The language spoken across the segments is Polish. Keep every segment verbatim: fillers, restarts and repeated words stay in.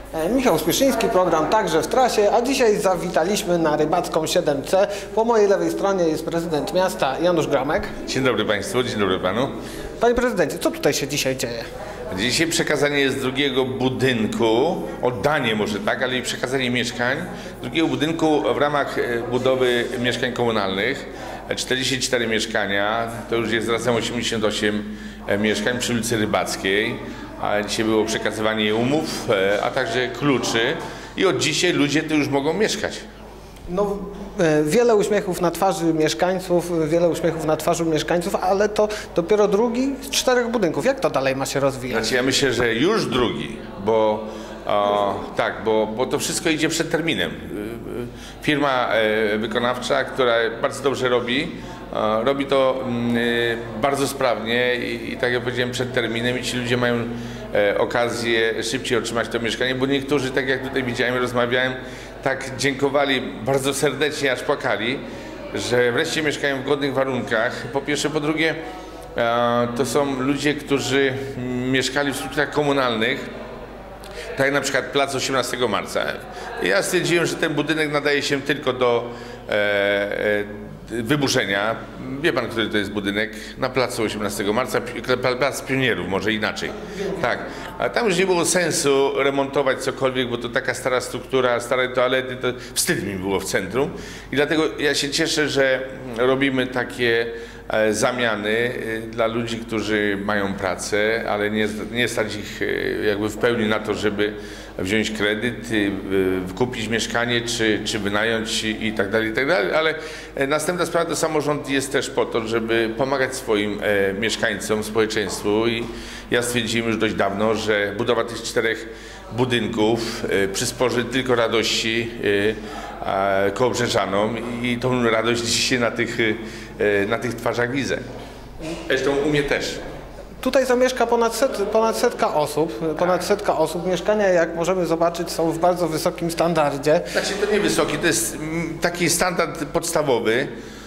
Michał Spieszyński, program Także w trasie, a dzisiaj zawitaliśmy na Rybacką siedem C. Po mojej lewej stronie jest prezydent miasta Janusz Gramek. Dzień dobry Państwu, dzień dobry Panu. Panie prezydencie, co tutaj się dzisiaj dzieje? Dzisiaj przekazanie jest drugiego budynku, oddanie może tak, ale i przekazanie mieszkań, drugiego budynku w ramach budowy mieszkań komunalnych. czterdzieści cztery mieszkania, to już jest razem osiemdziesiąt osiem mieszkań przy ulicy Rybackiej. A dzisiaj było przekazywanie umów, a także kluczy i od dzisiaj ludzie tu już mogą mieszkać. No, wiele uśmiechów na twarzy mieszkańców, wiele uśmiechów na twarzy mieszkańców, ale to dopiero drugi z czterech budynków. Jak to dalej ma się rozwijać? Znaczy ja myślę, że już drugi, bo o, tak, bo, bo to wszystko idzie przed terminem. Firma wykonawcza, która bardzo dobrze robi, robi to bardzo sprawnie i, i tak jak powiedziałem, przed terminem i ci ludzie mają okazję szybciej otrzymać to mieszkanie, bo niektórzy, tak jak tutaj widziałem, rozmawiałem, tak dziękowali bardzo serdecznie, aż płakali, że wreszcie mieszkają w godnych warunkach. Po pierwsze, po drugie, to są ludzie, którzy mieszkali w strukturach komunalnych, tak jak na przykład plac osiemnastego marca. Ja stwierdziłem, że ten budynek nadaje się tylko do e, e, wyburzenia. Wie pan, który to jest budynek? Na placu osiemnastego marca, plac Pionierów, może inaczej. Tak, a tam już nie było sensu remontować cokolwiek, bo to taka stara struktura, stare toalety, to wstyd mi było w centrum. I dlatego ja się cieszę, że robimy takie zamiany dla ludzi, którzy mają pracę, ale nie, nie stać ich jakby w pełni na to, żeby wziąć kredyt, kupić mieszkanie, czy, czy wynająć i tak dalej, i tak dalej. Ale następna sprawa, to samorząd jest też po to, żeby pomagać swoim mieszkańcom, społeczeństwu i ja stwierdziłem już dość dawno, że budowa tych czterech budynków przysporzy tylko radości kołobrzeżanom i tą radość dzisiaj na tych, na tych twarzach widzę. Zresztą u mnie też. Tutaj zamieszka ponad, set, ponad setka osób. Ponad setka osób. Mieszkania, jak możemy zobaczyć, są w bardzo wysokim standardzie. Znaczy to nie wysoki, to jest taki standard podstawowy.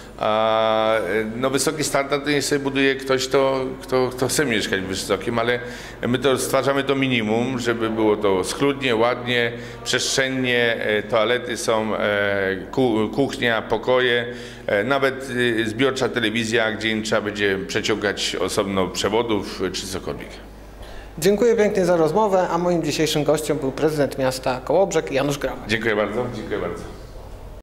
A no wysoki standard niech sobie buduje ktoś, kto, kto, kto chce mieszkać w wysokim, ale my to stwarzamy to minimum, żeby było to schludnie, ładnie, przestrzennie, toalety są, kuchnia, pokoje, nawet zbiorcza telewizja, gdzie nie trzeba będzie przeciągać osobno przewodów czy cokolwiek. Dziękuję pięknie za rozmowę, a moim dzisiejszym gościem był prezydent miasta Kołobrzeg Janusz Gramek. Dziękuję bardzo, dziękuję bardzo.